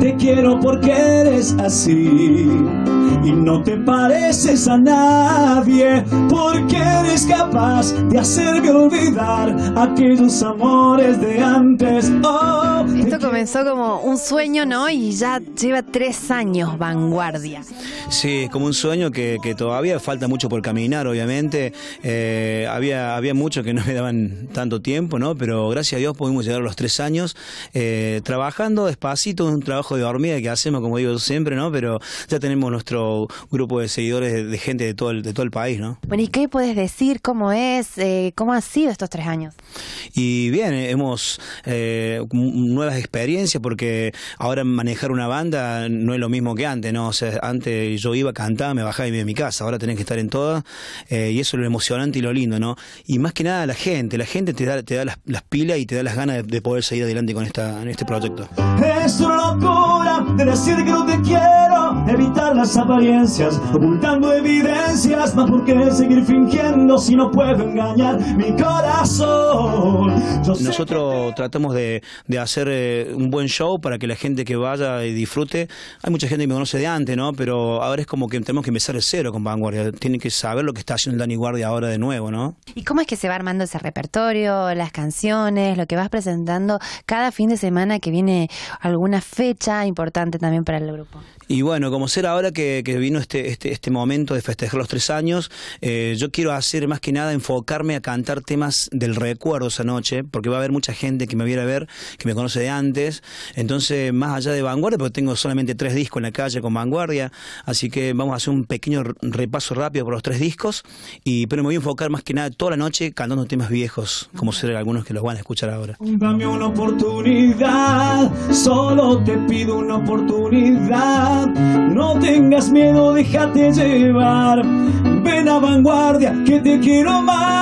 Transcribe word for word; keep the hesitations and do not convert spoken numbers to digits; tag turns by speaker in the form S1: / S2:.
S1: te quiero porque eres así y no te pareces a nadie, porque eres capaz de hacerme olvidar aquellos amores de antes. Oh,
S2: esto comenzó como un sueño, ¿no? Y ya lleva tres años Vanguardia.
S3: Sí, como un sueño que, que todavía falta mucho por caminar, obviamente. Eh, había, había muchos que no me daban tanto tiempo, ¿no? Pero gracias a Dios pudimos llegar a los tres años eh, trabajando despacito, un trabajo de hormiga que hacemos, como digo siempre, ¿no? Pero ya tenemos nuestro grupo de seguidores de, de gente de todo, el, de todo el país, ¿no?
S2: Bueno, ¿y qué puedes decir? ¿Cómo es? Eh, ¿Cómo han sido estos tres años?
S3: Y bien, hemos eh, nuevas experiencias, porque ahora manejar una banda no es lo mismo que antes, ¿no? O sea, antes yo iba, cantaba, me bajaba y me iba a mi casa, ahora tenés que estar en todas, eh, y eso es lo emocionante y lo lindo, ¿no? Y más que nada la gente, la gente te da, te da las, las pilas y te da las ganas de, de poder seguir adelante con esta, en este proyecto.
S1: Es una locura de decir que no te quiero, evitar las apariencias, ocultando evidencias, más por qué seguir fingiendo si no puedo engañar mi corazón. Yo
S3: Nosotros te... tratamos de, de hacer eh, un buen show para que la gente que vaya y disfrute. Hay mucha gente que me conoce de antes, ¿no? Pero ahora es como que tenemos que empezar de cero con Vanguardia. Tienen que saber lo que está haciendo Dani Guardia ahora de nuevo, ¿no?
S2: ¿Y cómo es que se va armando ese repertorio, las canciones, lo que vas presentando cada fin de semana, que viene alguna fecha importante también para el grupo?
S3: Y bueno, como ser ahora que, que vino este, este, este momento de festejar los tres años, eh, yo quiero hacer más que nada enfocarme a cantar temas del recuerdo esa noche, porque va a haber mucha gente que me viera a ver, que me conoce de antes. Entonces, más allá de Vanguardia, porque tengo solamente tres discos en la calle con Vanguardia, así que vamos a hacer un pequeño repaso rápido por los tres discos, y pero me voy a enfocar más que nada toda la noche cantando temas viejos, como ser algunos que los van a escuchar ahora.
S1: Dame una oportunidad, solo te pido una oportunidad. No tengas miedo, déjate llevar. Ven a Vanguardia, que te quiero más.